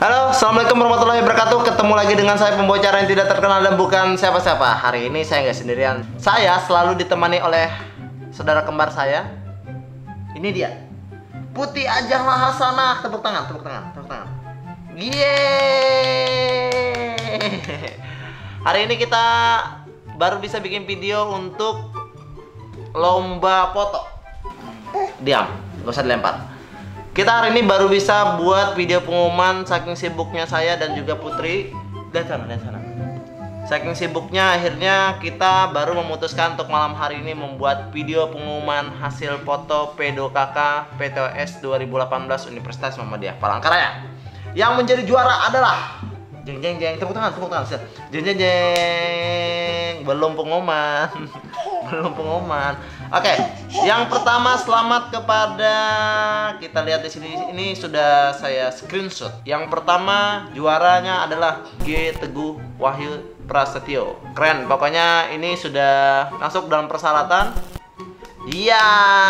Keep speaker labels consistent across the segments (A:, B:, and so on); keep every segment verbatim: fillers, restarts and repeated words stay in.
A: Halo, assalamualaikum warahmatullahi wabarakatuh. Ketemu lagi dengan saya, pembocar yang tidak terkenal dan bukan siapa-siapa. Hari ini saya nggak sendirian. Saya selalu ditemani oleh saudara kembar saya. Ini dia, Putih Ajeng Lahasanah. Tepuk tangan, tepuk tangan, tepuk tangan. Yeay. Hari ini kita baru bisa bikin video untuk lomba foto. Diam, gak usah dilempar. Kita hari ini baru bisa buat video pengumuman saking sibuknya saya dan juga Putri. Dan sana, dan sana. Saking sibuknya akhirnya kita baru memutuskan untuk malam hari ini membuat video pengumuman hasil foto P dua K K P T O S dua ribu delapan belas Universitas Muhammadiyah Palangkaraya. Yang menjadi juara adalah jeng jeng jeng, tepuk tangan, tepuk tangan. Jeng jeng jeng. Belum pengumuman. Belum pengumuman. Oke, yang pertama selamat kepada, kita lihat di sini, ini sudah saya screenshot. Yang pertama juaranya adalah G Teguh Wahyu Prasetyo. Keren, pokoknya ini sudah masuk dalam persyaratan. Iya.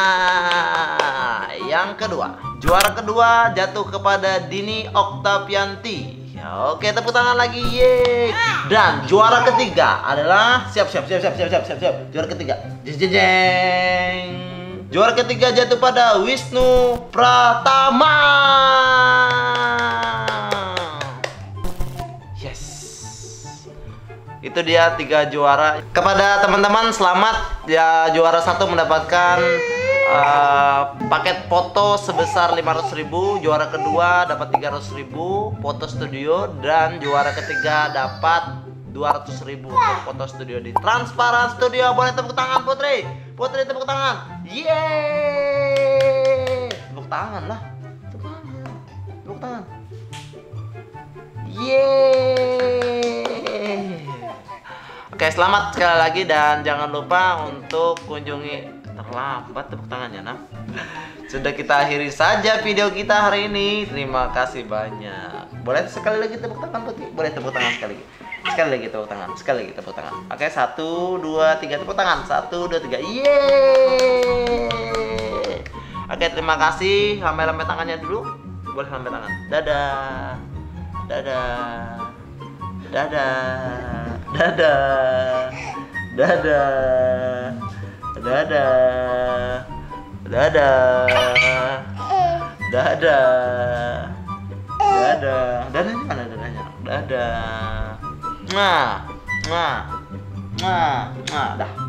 A: Yang kedua, juara kedua jatuh kepada Dini Oktavianti. Oke, tepuk tangan lagi, yeay. Dan juara ketiga adalah siap siap siap siap siap siap siap, siap. Juara ketiga, jeng jeng jeng. Juara ketiga jatuh pada Wisnu Pratama. Yes. Itu dia tiga juara. Kepada teman-teman selamat ya, juara satu mendapatkan Uh, paket foto sebesar lima ratus ribu, juara kedua dapat tiga ratus ribu foto studio, dan juara ketiga dapat dua ratus ribu untuk foto studio di Transparan Studio. Boleh tepuk tangan Putri, Putri tepuk tangan, yeay, tepuk tangan lah, tepuk tangan, tepuk tangan, yeay. Oke, selamat sekali lagi dan jangan lupa untuk kunjungi. Terlambat tepuk tangannya, nah. Sudah kita akhiri saja video kita hari ini. Terima kasih banyak. Boleh sekali lagi tepuk tangan Putih? Boleh tepuk tangan sekali lagi. Sekali lagi tepuk tangan. Sekali lagi tepuk tangan. Oke, satu, dua, tiga tepuk tangan. Satu, dua, tiga. Yeay. Oke, terima kasih. Lambaikan tangannya dulu. Boleh lambaikan tangan. Dadah. Dadah. Dadah. Dadah. Dadah. Dadah. Dadah. Dadah. Dadah. Dadahnya mana dadahnya? Dadah. Nah. Nah. Nah. Nah, dah.